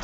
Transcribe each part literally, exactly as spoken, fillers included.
del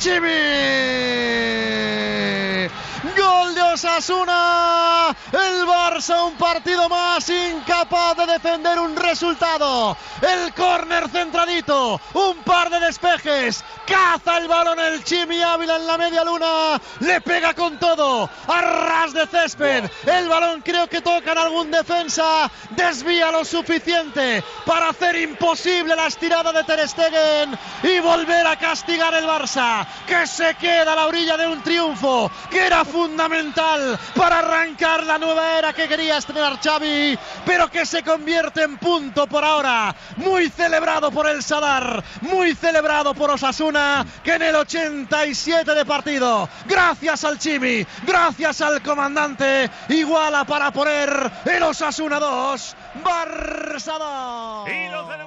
Chimi. Gol de Osasuna. El Barça un partido más incapaz de defender un resultado. El córner centradito, un par de despejes, caza el balón el Chimi Ávila en la media luna, le pega con todo, a ras de césped. El balón creo que toca en algún defensa, desvía lo suficiente para hacer imposible la estirada de Ter Stegen y volver a castigar el Barça, que se queda a la orilla de un triunfo que era fundamental para arrancar la nueva era que quería estrenar Xavi, pero que se convierte en punto por ahora. Muy celebrado por el Sadar, muy celebrado por Osasuna, que en el ochenta y siete de partido, gracias al Chimi, gracias al comandante, iguala para poner el Osasuna dos, Barça dos.